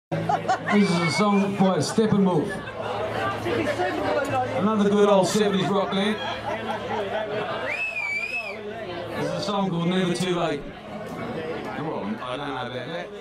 This is a song by Steppenwolf. Another good old 70s rock band. This is a song called Never Too Late. Come on, I don't know about that.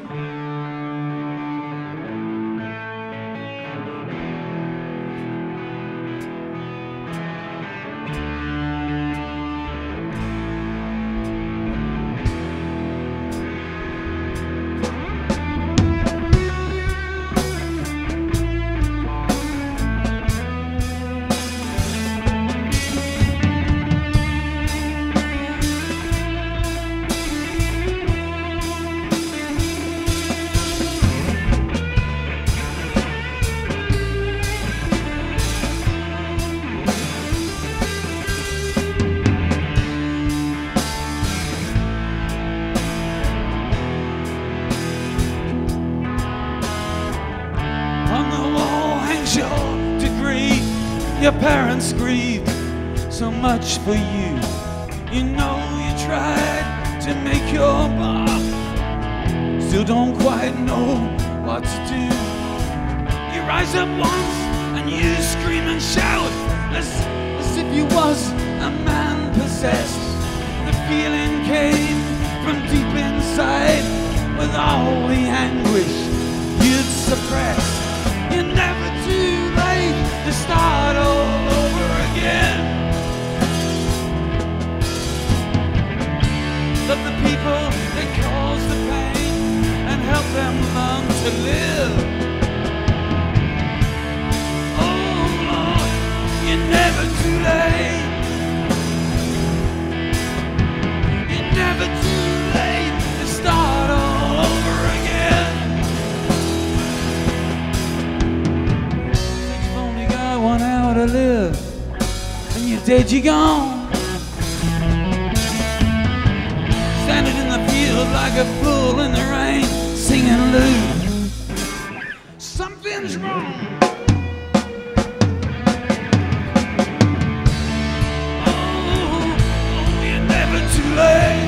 Your degree, your parents grieved so much for you. You know you tried to make your mark, still don't quite know what to do. You rise up once and you scream and shout as if you was a man possessed. The feeling came from deep inside with all the anguish you'd suppressed. You're never too late to start all over again. Love the people that cause the pain and help them learn to live. Oh Lord, you're never too late. You're never too late to start all over again. 1 hour to live, and you're dead, you're gone. Standing in the field like a bull in the rain, singing loose. Something's wrong. Oh, you're never too late.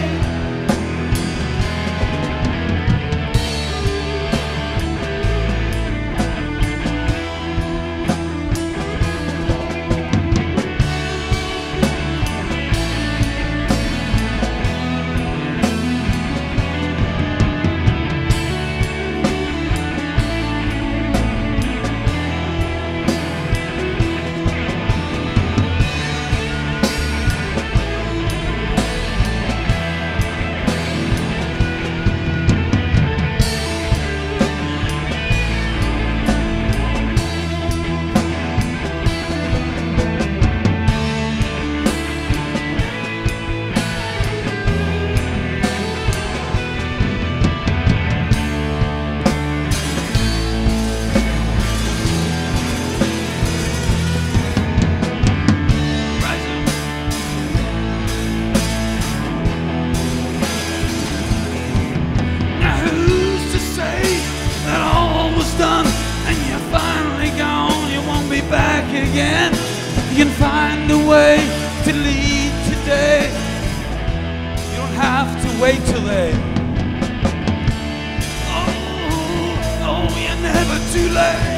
Done and you're finally gone, you won't be back again. You can find a way to lead today. You don't have to wait till then. Oh, you're never too late.